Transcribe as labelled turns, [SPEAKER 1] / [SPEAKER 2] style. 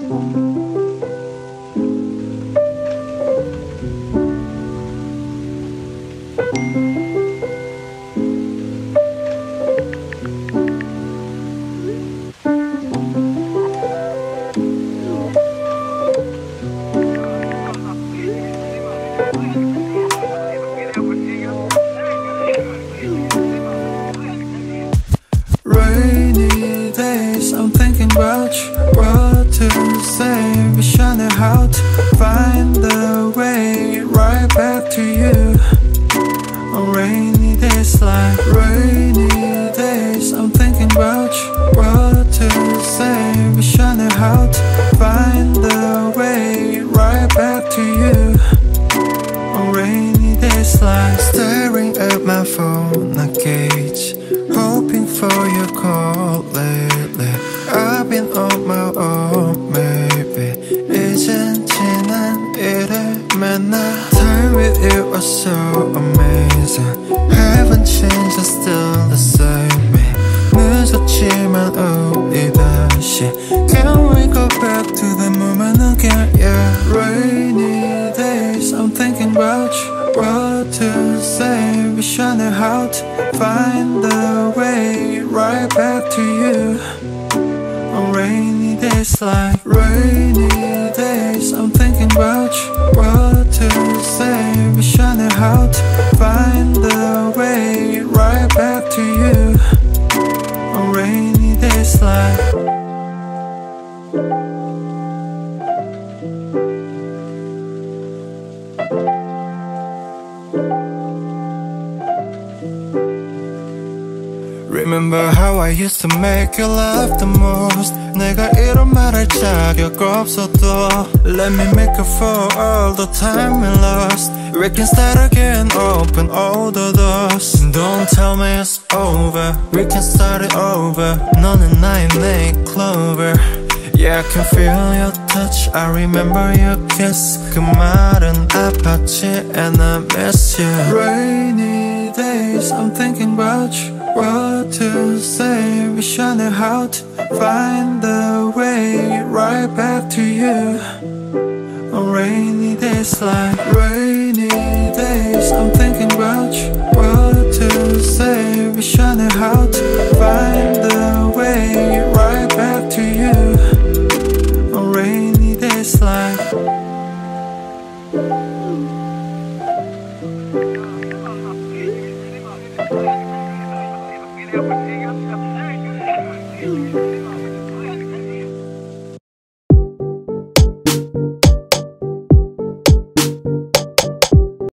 [SPEAKER 1] Rainy days, I'm thinking about you. What to say, wish I knew how to find the way right back to you. On rainy days like rainy days, I'm thinking about you. What to say, wish I knew how to find the way right back to you. On rainy days like staring at my phone, I gauge, hoping for your call lately. I've been on my own, maybe 이젠 지난 일을 맨날. Time with you was so amazing. Haven't changed, I'm still the same me. 늦었지만 우리 다시 Can we go back to the moment again, yeah. Rainy days, I'm thinking about you. What to say, wish I knew how to find the way right back to you. On rainy days like rainy days, I'm thinking about you. What to say, wish I knew how to find the way right back to you. On rainy days like Remember how I used to make you laugh the most. 내가 이런 말 할 자격 없어도 Let me make up for all the time we lost. We can start again, open all the doors. Don't tell me it's over, we can start it over. 너는 나의 make clover. Yeah, I can feel your touch, I remember your kiss. 그 말은 아팠지 and I miss you. Rainy days, I'm thinking about you. What to say, wish I knew how to find the way right back to you. On rainy days like rainy days, I'm thinking about you. What to say, wish I knew how to find the